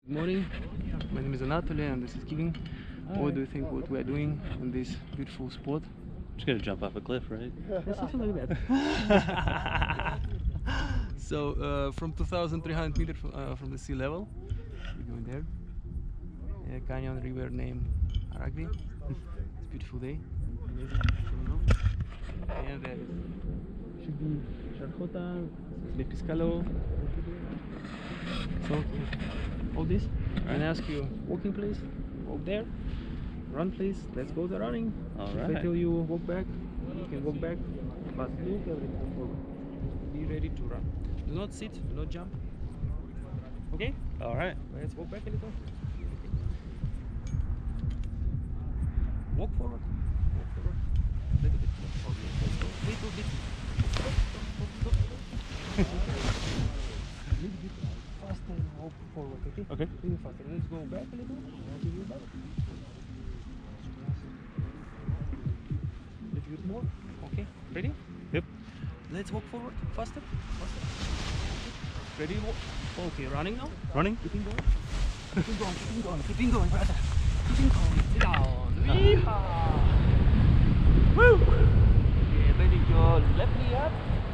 Good morning, my name is Anatoly and this is Keegan. What do you think what we are doing in this beautiful spot? Just gonna jump off a cliff, right? It's something like that. So from 2,300 meters from the sea level, we're going there. A canyon river named Aragvi. It's a beautiful day. Amazing. And there should be Charjota, Piscalo. So all this. And I ask you, walking place, walk there. Run please, let's go to running. Alright. If I tell you walk back, you can walk back, but look everything forward. Be ready to run. Do not sit, do not jump. Okay? Alright. Let's walk back a little. Okay. Walk forward. Walk forward. A little bit. Little bit. Stop, stop, stop, stop. A little bit faster and walk forward, okay? Okay. Really faster. Let's go back a little. I'll give you back. Little bit more. Okay. Ready? Yep. Let's walk forward. Faster. Faster. Ready? Walk. Okay. Running now. Running? Keeping going. Keeping going. Keeping going. Keeping going, brother. Keeping going. Sit down. Yeehaw. Woo! Okay. Bending your left knee up.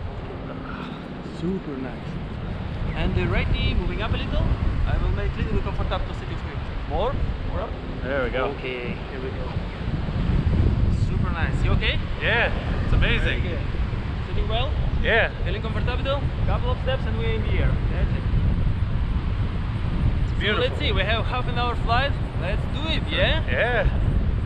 Super nice. And the right knee moving up a little. I will make little comfortable sitting straight. More. More up. There we go. Okay. Here we go. Super nice. You okay? Yeah, it's amazing. Very good. Sitting well? Yeah. Feeling comfortable? Couple of steps and we're in the air. That's it. It's beautiful. So let's see, we have half an hour flight. Let's do it, yeah? Yeah.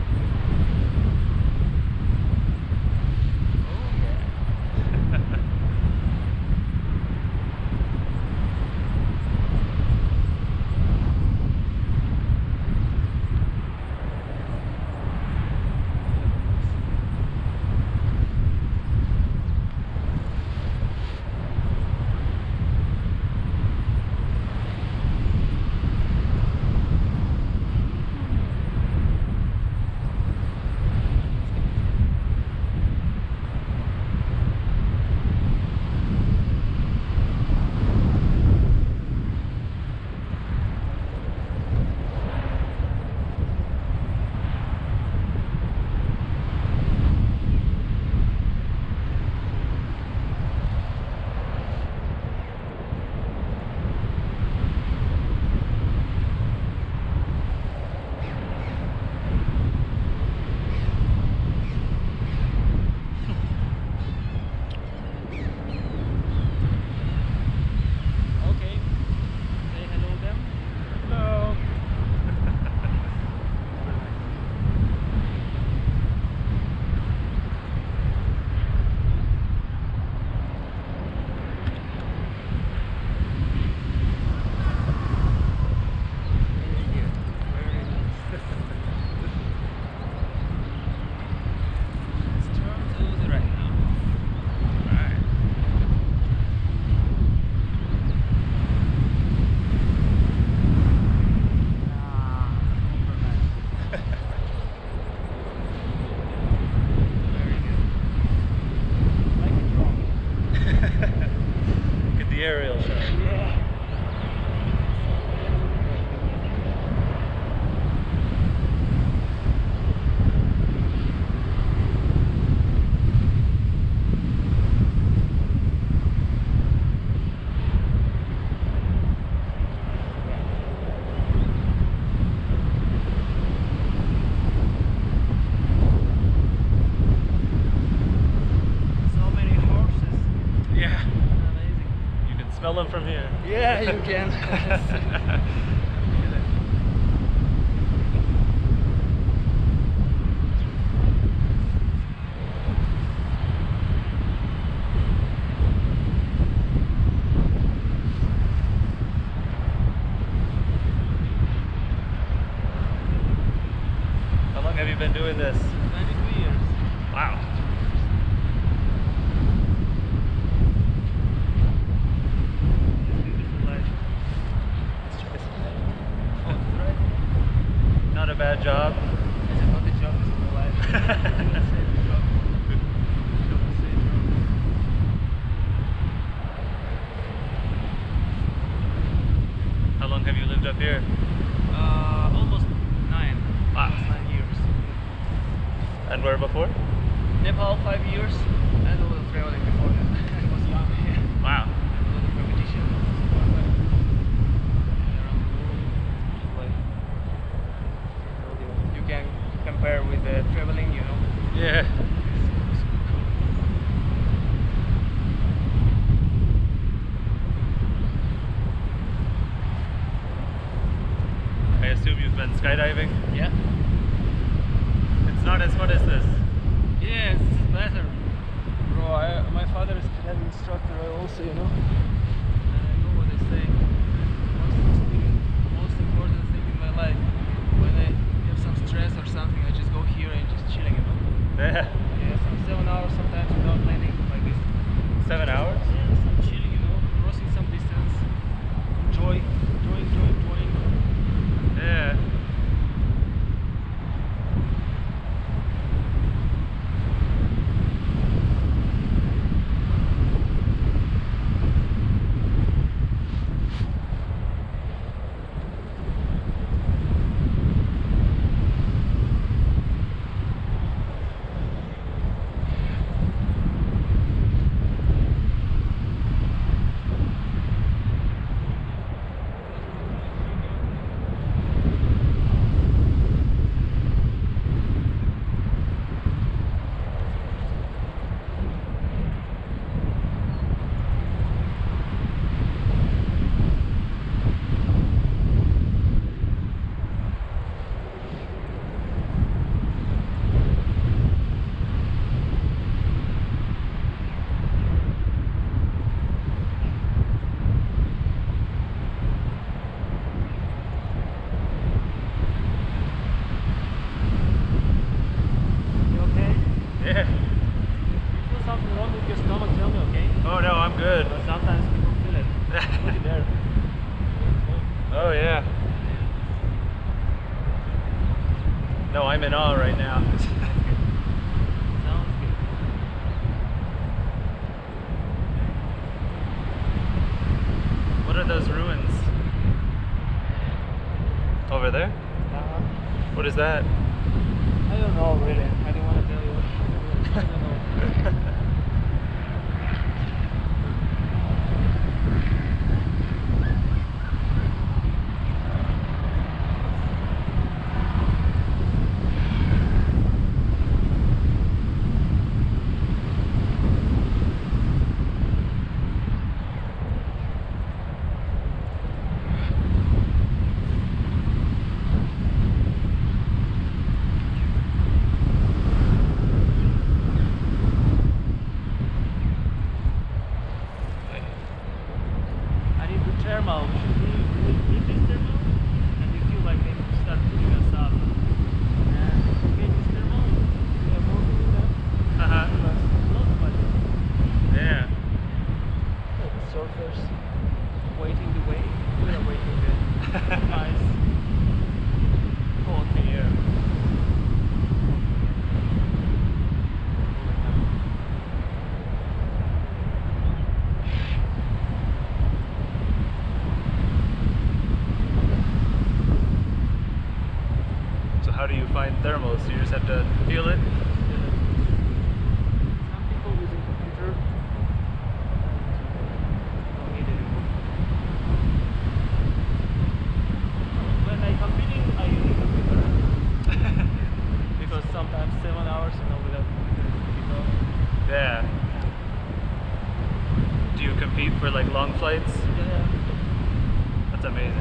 Aerial shot. Yeah. So many horses. Yeah. Amazing. You can smell them from here. Yeah, you can. How long have you been doing this? 92 years. Wow. Not a bad job. It's not a job, it's my life. How long have you lived up here? here? Almost 9. Wow. Almost 9 years. And where before? Nepal 5 years, and a lot of traveling before that. I was young. Yeah. Wow. A lot of competition. Around the world. Like, you can compare with the traveling, you know. Yeah. It's cool. I assume you've been skydiving? Yeah. It's not as fun as this. Yes, it's better. Bro, my father is a skydiving instructor also, you know. And I know what they say. Most important thing in my life. When I have some stress or something, I just go here and just chilling, you know. Yeah. Yeah, some 7 hours sometimes without landing like this. 7 hours? Yeah, some chilling, you know, crossing some distance. Enjoying. Yeah. You okay? Yeah. If you feel something wrong with your stomach, tell me, okay? Oh no, I'm good. But sometimes people feel it. Put it there. Oh yeah. No, I'm in awe right now. Sounds good. What are those ruins? Over there? What is that? I don't know really. I don't want to tell you. I don't know. I need the thermal. Should we leave this thermal? And we feel like they start putting us up. And get this thermal. We are working with them. Uh-huh. Because lots of money. Yeah. The surfers waiting the way. We are waiting the nice cold air. So how do you find thermals? You just have to feel it? Some people using computer don't need anymore. When I competing, I use computer because sometimes 7 hours, you know, without computer is difficult. Yeah. Do you compete for like long flights? Yeah. That's amazing.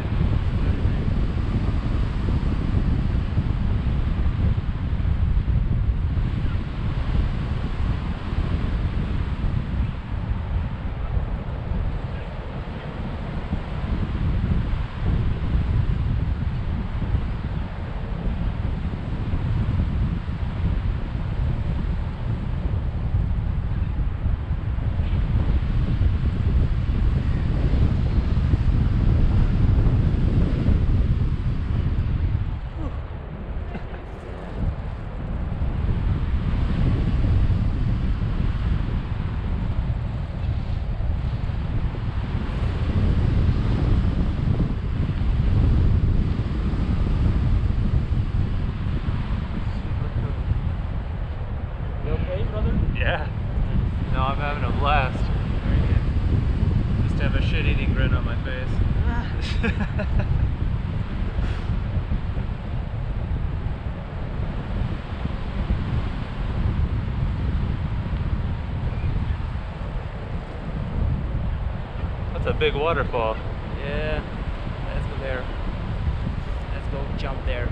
big waterfall. Yeah, let's go there. Let's go jump there.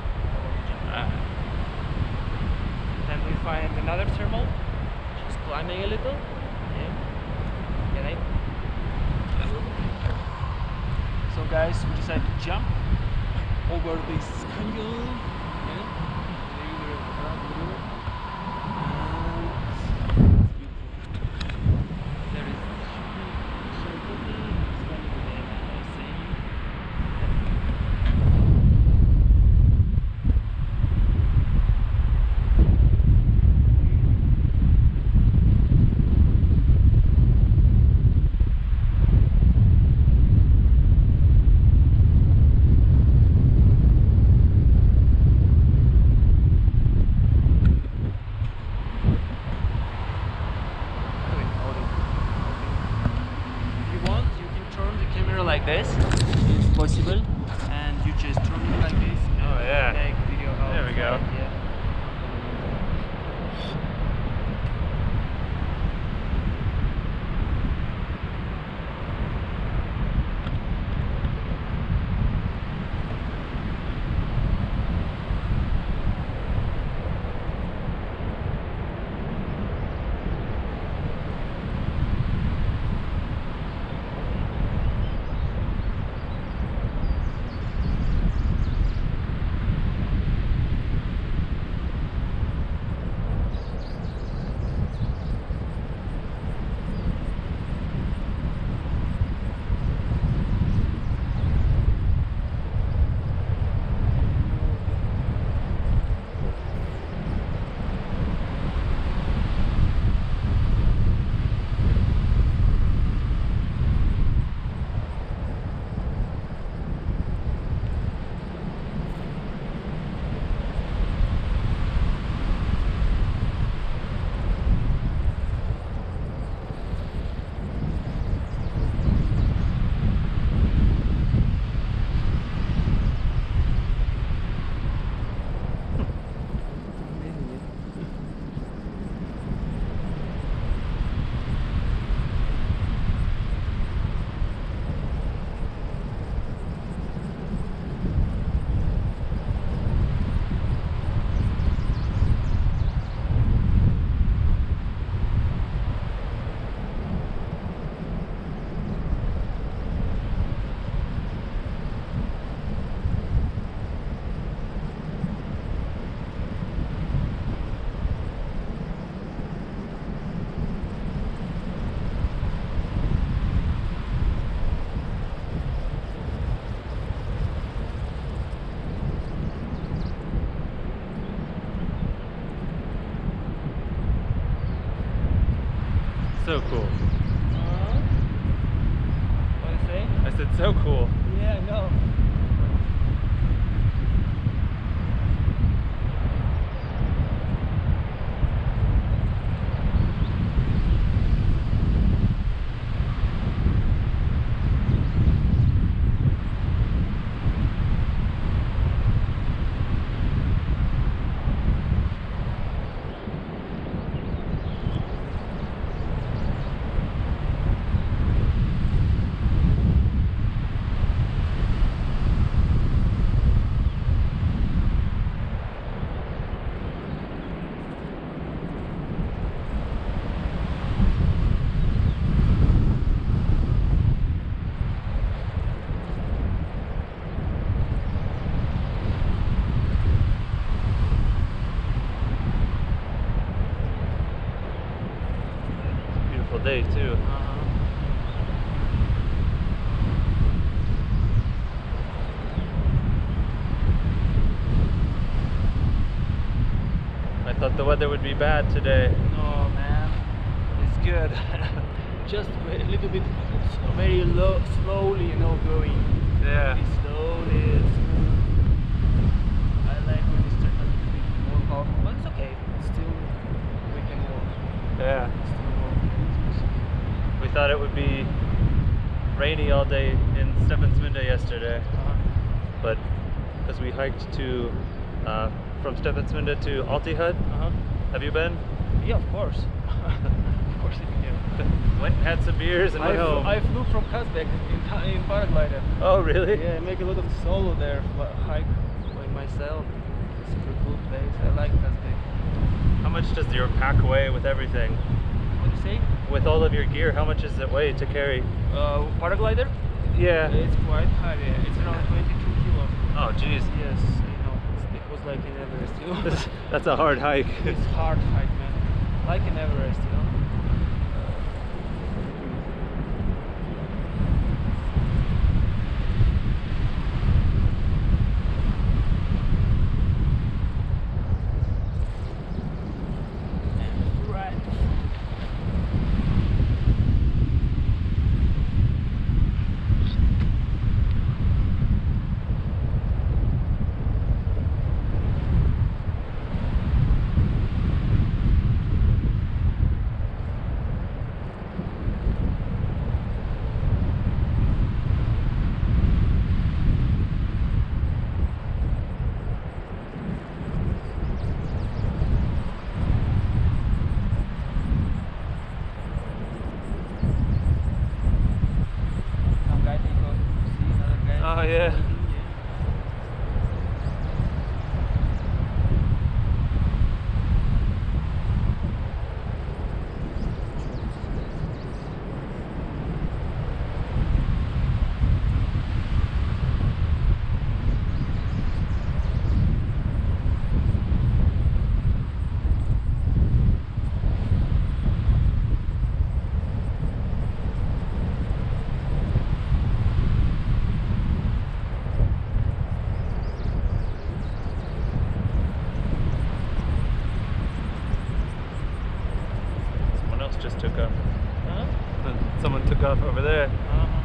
Then we find another thermal. Just climbing a little. Yeah. Get it? So guys, we decided to jump over this canyon. Yeah. Around the river. There is like this, it's possible, and you just turn it like this and Oh, yeah. take video of There we go. yeah. So cool. What do you say? I said so cool. Yeah, I know. Beautiful day too. I thought the weather would be bad today. No, man, it's good. Just a little bit, very low, slowly, you know, going. Yeah. Very slowly, smooth. I like when it's turned a little bit more powerful, but it's okay. Still, we can walk. Yeah. Still walk. We thought it would be rainy all day in Steffensminde yesterday, but because we hiked to from Steffensminde to Altihud. Have you been? Yeah, of course. Of before sitting here. Went and had some beers and went home. I flew from Kazbek in paraglider. Oh, really? Yeah, I make a lot of solo there, hike by myself. It's a super cool place. I like Kazbek. How much does your pack weigh with everything? What do you say? With all of your gear, how much does it weigh to carry? Paraglider? Yeah. It's quite heavy. It's around 22 kilos. Oh, jeez. Yes, I know. It was like in Everest, you know. That's a hard hike. It's hard hike, man. Like in Everest, you know. Right. Some guy they go to see another guy. Oh, yeah. Someone else just took off. Huh? Someone took off over there. Uh-huh.